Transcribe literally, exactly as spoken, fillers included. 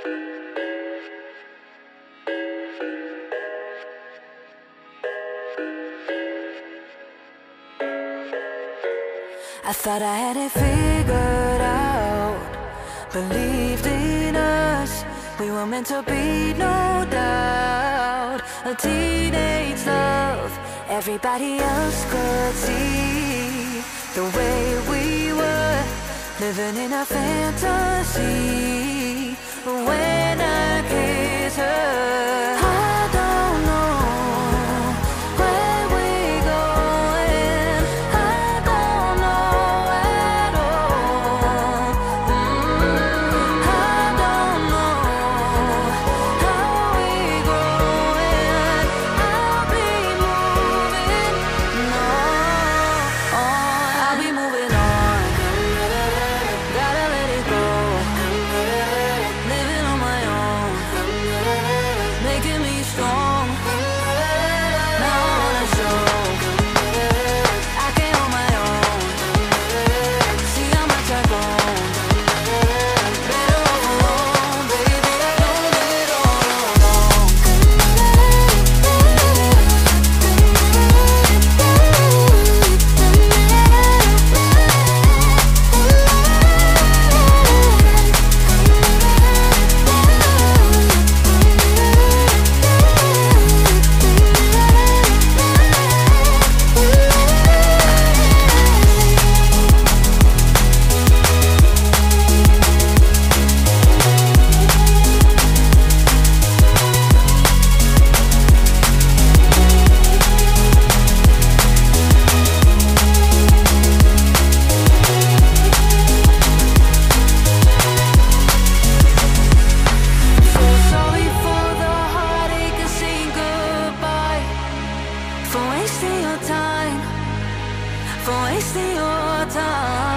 I thought I had it figured out, believed in us, we were meant to be, no doubt. A teenage love, everybody else could see the way we were, living in a fantasy. But when I kiss her, I don't know where we're going, I don't know at all. mm, I don't know how we're growing, I'll be moving on, I'll be moving on, gotta let it go, living on my own, making me strong. Now I wanna show I can hold my own, see how much I've grown. Better off alone, baby, don't live it all alone. So sorry for the heartache and saying goodbye, for wasting your time, for wasting your time.